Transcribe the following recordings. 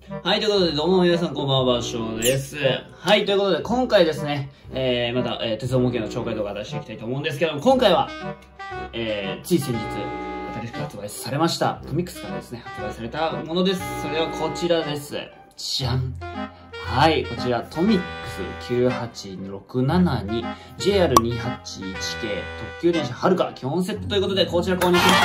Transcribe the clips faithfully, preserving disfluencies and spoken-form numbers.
はい、ということで、どうも皆さんこんばんは、バッショーです。はい、ということで、今回ですね、えー、また、えー、鉄道模型の紹介動画を出していきたいと思うんですけども、今回は、えー、つい先日、新しく発売されました、トミックスからですね、発売されたものです。それはこちらです。じゃん。はい、こちら、トミックスきゅうはちろくななに ジェイアールにひゃくはちじゅういち 系特急電車はるか基本セットということで、こちら購入しました。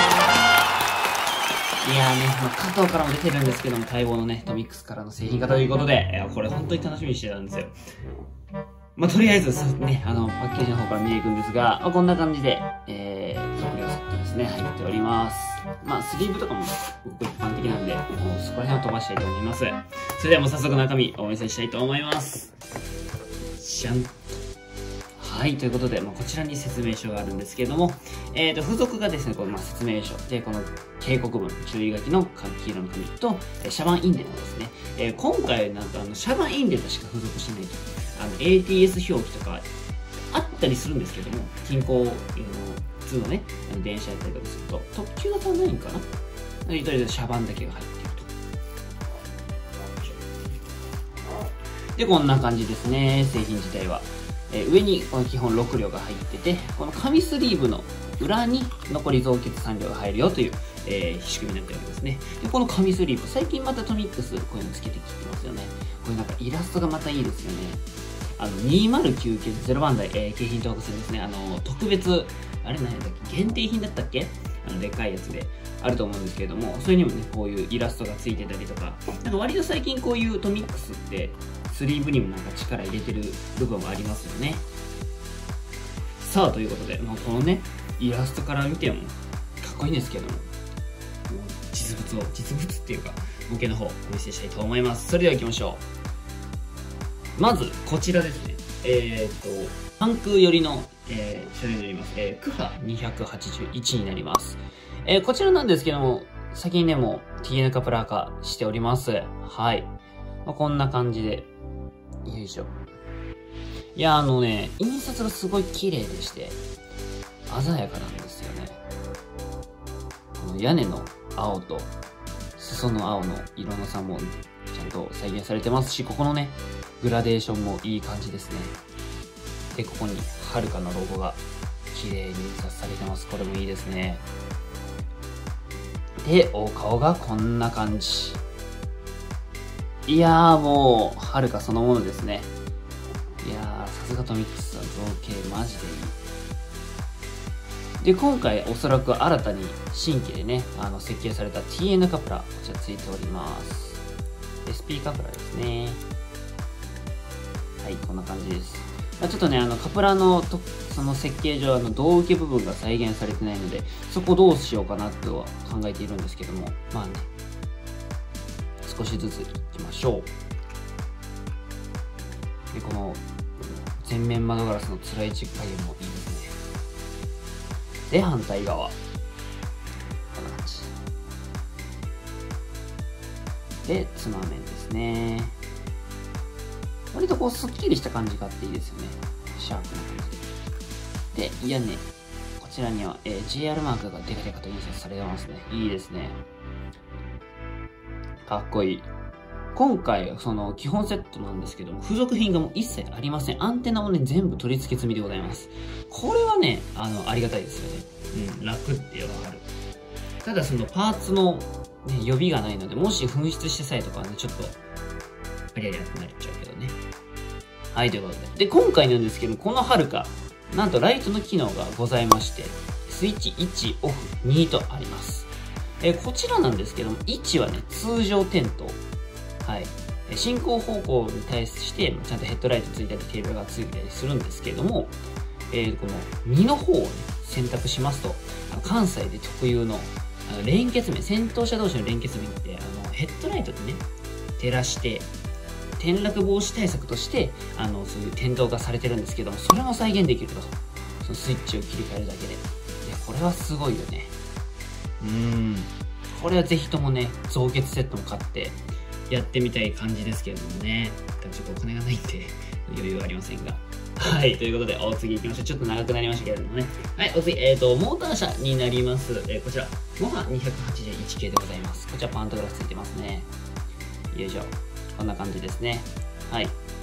いやーね、まあ、加藤からも出てるんですけども、待望のね、トミックスからの製品化ということで、いや、これ本当に楽しみにしてたんですよ。まあ、とりあえず、ね、あの、パッケージの方から見ていくんですが、まあ、こんな感じで、えー、測量セットですね、入っております。まあ、スリーブとかも、僕一般的なんで、もうそこら辺は飛ばしたいと思います。それではもう早速中身、お見せしたいと思います。じゃん。はい、ということで、まあ、こちらに説明書があるんですけれども、えーと、付属がですね、この、まあ、説明書で、この警告文、注意書きの黄色の紙と、えー、シャバンインデントですね。えー、今回なんとあの、シャバンインデントしか付属しないと、あの、エーティーエス 表記とかあったりするんですけども、近郊、あの普通のね、あの電車やったりとかすると、特急型はないんかな？とりあえずシャバンだけが入っていると。で、こんな感じですね、製品自体は。えー、上にこの基本ろく両が入ってて、この紙スリーブの裏に残り増結さん両が入るよという、えー、仕組みになってるわけですね。で、この紙スリーブ、最近またトミックスこういうのつけてきてますよね。これなんかイラストがまたいいですよね。あの、にーまるきゅう系ゼロ番台、えー、京浜東北線ですね。あの、特別、あれ何だっけ限定品だったっけあの、でかいやつで。あると思うんですけれども、それにもね、こういうイラストがついてたりとか、なんか割と最近こういうトミックスって、スリーブにもなんか力入れてる部分がありますよね。さあ、ということで、まあ、このね、イラストから見てもかっこいいんですけども、実物を、実物っていうか、模型の方お見せしたいと思います。それでは行きましょう。まず、こちらですね。えー、っと、関空寄りの、えー、車両になります。えー、クハにひゃくはちじゅういちになります。えー、こちらなんですけども、先にね、もう ティーエヌ カプラー化しております。はい。まあ、こんな感じで、よいしょ。いや、あのね、印刷がすごい綺麗でして、鮮やかなんですよね。この屋根の青と、裾の青の色の差もちゃんと再現されてますし、ここのね、グラデーションもいい感じですね。で、ここに、はるかのロゴが綺麗に印刷されてます。これもいいですね。で、お顔がこんな感じ。いやーもう、はるかそのものですね。いやー、さすがトミックスは造形マジでいい。で、今回おそらく新たに新規でね、あの設計された ティーエヌ カプラ、こちらついております。エスピー カプラですね。はい、こんな感じです。ちょっとね、あの、カプラのと、その設計上、あの、胴受け部分が再現されてないので、そこどうしようかなとは考えているんですけども、まあね、少しずついきましょう。で、この、前面窓ガラスのつらいち加減もいいですね。で、反対側。こんな感じ。で、つま面ですね。割とこう、すっきりした感じがあっていいですよね。シャープな感じで。で、屋根。こちらには、えー、ジェイアール マークがデカデカと印刷されてますね。いいですね。かっこいい。今回、その、基本セットなんですけども、付属品がもう一切ありません。アンテナもね、全部取り付け済みでございます。これはね、あの、ありがたいですよね。うん、楽ってわかる。ただその、パーツの、ね、予備がないので、もし紛失してさえとかはね、ちょっと、ありゃりゃってなっちゃうけどね。はい、ということで。で、今回なんですけど、このはるか、なんとライトの機能がございまして、スイッチいち、オフ、にとあります。えー、こちらなんですけども、いちはね、通常点灯。はい。進行方向に対して、ちゃんとヘッドライトついたり、テーブルがついたりするんですけども、えー、このにの方をね、選択しますと、あの関西で特有の、あの連結面、先頭車同士の連結面って、あの、ヘッドライトでね、照らして、転落防止対策として、あの、そういう点灯がされてるんですけども、それも再現できると。そのスイッチを切り替えるだけで。いや、これはすごいよね。うーん。これはぜひともね、増結セットも買って、やってみたい感じですけれどもね。ちょっとお金がないんで、余裕はありませんが。はい、ということで、お次行きましょう。ちょっと長くなりましたけれどもね。はい、お次、えっと、モーター車になります。えー、こちら、モハにひゃくはちじゅういち系でございます。こちらパントグラフついてますね。いよいしょ。こんな感じですね。はい。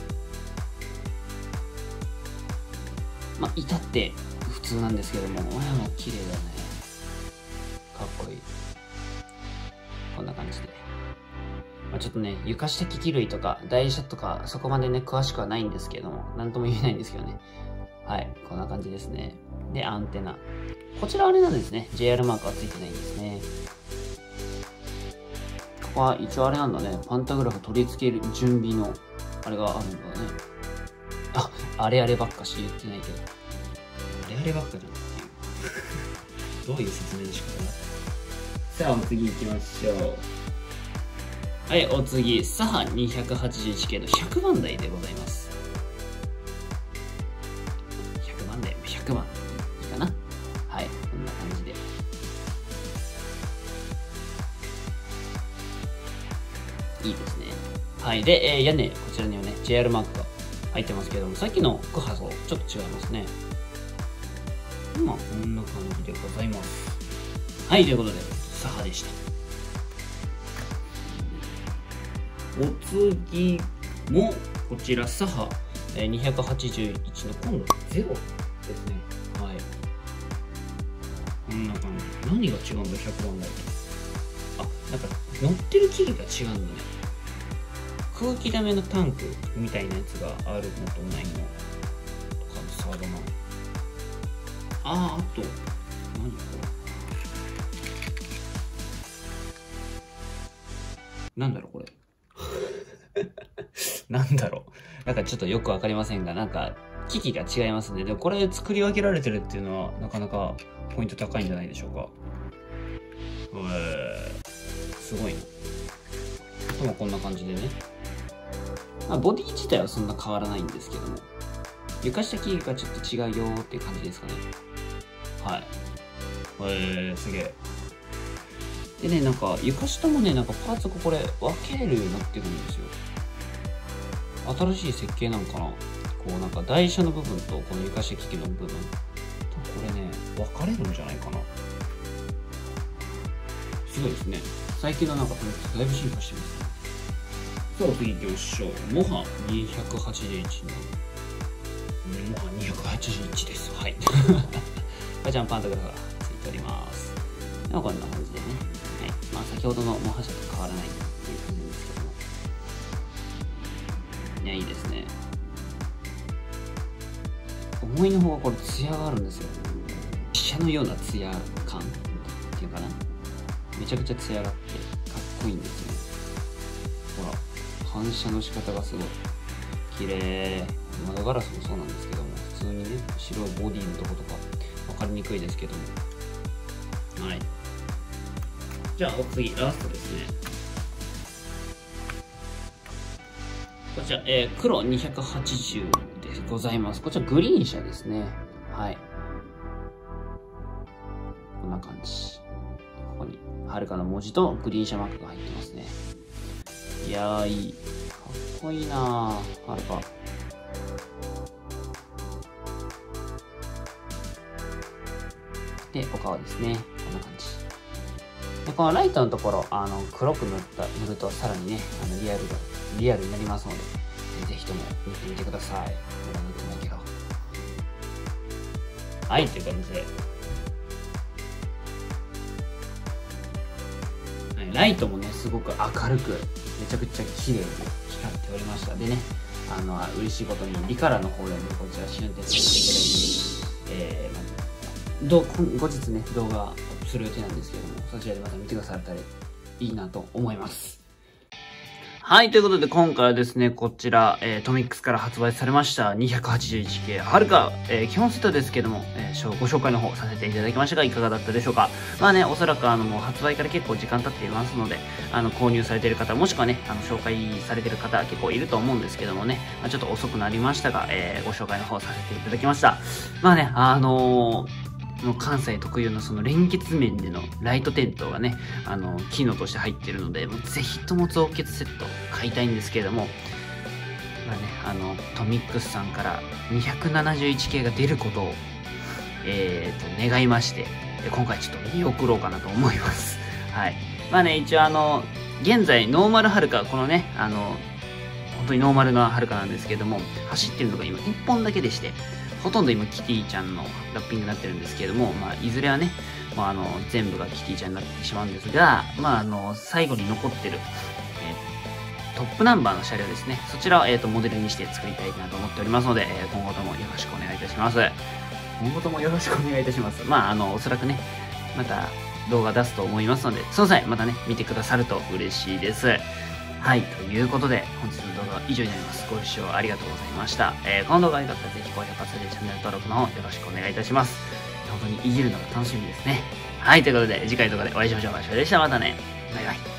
まあ、至って普通なんですけども、親も綺麗だね。かっこいい。こんな感じで。まあ、ちょっとね、床下機器類とか台車とかそこまでね、詳しくはないんですけども、なんとも言えないんですけどね。はい、こんな感じですね。で、アンテナ。こちらあれなんですね。ジェイアール マークはついてないんですね。ここは一応あれなんだね。パンタグラフ取り付ける準備のあれがあるんだね。あ、あれあればっかし言ってないけど。あれあればっかじゃんっていう。どういう説明の仕方だ。さあ、お次行きましょう。はい、お次、サハ にひゃくはちじゅういちケー のひゃくばん台でございます。ひゃくばん台、ひゃくばんいいかな。はい、こんな感じで。いいですね。はい、で、えー、屋根、こちらにはね、ジェイアール マークが入ってますけども、さっきのクハとちょっと違いますね。まあ、こんな感じでございます。はい、ということで、サハでした。お次も、こちら、サハにひゃくはちじゅういちの今度ゼロですね。はい。こんな感じ。何が違うんだ、ひゃくばん台と。あ、なんか、乗ってる機器が違うんだね。空気溜めのタンクみたいなやつがあるのとないのとかの差だな。あー、あと、何これ。なんだろう、これ。なんだろう。なんかちょっとよくわかりませんが、なんか、機器が違いますね。でもこれ作り分けられてるっていうのは、なかなかポイント高いんじゃないでしょうか。えー、すごいな。ともこんな感じでね。まあ、ボディ自体はそんな変わらないんですけども、床下機器がちょっと違うよーっていう感じですかね。はい。えー、すげえ。でね、なんか床下もね、なんかパーツがこれ分けれるようになってるんですよ。新しい設計なんかな。こうなんか台車の部分とこの床下機器の部分、これね、分かれるんじゃないかな。すごいですね。最近のなんかだいぶ進化してますね。さあ次行きましょう。モハにひゃくはちじゅういちの、モハにひゃくはちじゅういちです。はい。こちらのパンタグラフがついております。ではこんな感じでね。はい。まあ先ほどのモハ車と変わらないっていう感じなんですけども。いや、いいですね。思いのほうがこれツヤがあるんですよ。飛車のようなツヤ感っていうかな。めちゃくちゃツヤがあってかっこいいんですよね。ほら。反射の仕方がすごい綺麗。窓ガラスもそうなんですけども、普通にね、白いボディのとことか分かりにくいですけども。はい。じゃあお次ラストですね。こちら、えー、黒にひゃくはちじゅうでございます。こちらグリーン車ですね。はい。こんな感じ。ここにはるかの文字とグリーン車マークが入ってますね。いやー、いい。かっこいいなー、はるか。で、お顔ですね。こんな感じ。で、このライトのところ、あの、黒く塗った、塗るとさらにね、あの、リアルが、リアルになりますので、ぜひとも見てみてください。まだ塗ってないけど。はい、という感じで。ライトもね、すごく明るく、めちゃくちゃ綺麗に光っておりました。でね、あの、嬉しいことに、リカラの方でもこちら試運転させていただいて、えー、まあ、ど後日ね、動画アップする予定なんですけども、そちらでまた見てくださったらいいなと思います。はい、ということで今回はですね、こちら、えー、トミックスから発売されました にひゃくはちじゅういちケー はるか、えー、基本セットですけども、えー、ご紹介の方させていただきましたが、いかがだったでしょうか。まあね、おそらくあの、もう発売から結構時間経っていますので、あの、購入されている方、もしくはね、あの、紹介されている方結構いると思うんですけどもね、まあ、ちょっと遅くなりましたが、えー、ご紹介の方させていただきました。まあね、あのー、の関西特有のその連結面でのライト点灯がね、あの、機能として入っているので、もうぜひとも増結セット買いたいんですけれども、まあね、あの、トミックスさんから にひゃくななじゅういちケー が出ることを、えーと、願いまして、今回ちょっと見送ろうかなと思います。はい。まあね、一応あの、 現在、ノーマルはるか、このね、あの、本当にノーマルなはるかなんですけれども、走ってるのが今いっぽんだけでして、ほとんど今キティちゃんのラッピングになってるんですけれども、まあ、いずれはね、まあ、あの、全部がキティちゃんになってしまうんですが、まあ、あの、最後に残ってる、えー、トップナンバーの車両ですね。そちらを、えっと、モデルにして作りたいなと思っておりますので、えー、今後ともよろしくお願いいたします。今後ともよろしくお願いいたします。まあ、あの、おそらくね、また動画出すと思いますので、その際、またね、見てくださると嬉しいです。はい。ということで、本日の動画は以上になります。ご視聴ありがとうございました。えー、この動画が良かったらぜひ高評価、それでチャンネル登録の方よろしくお願いいたします。本当にいじるのが楽しみですね。はい。ということで、次回動画でお会いしましょう。場所でした。またね。バイバイ。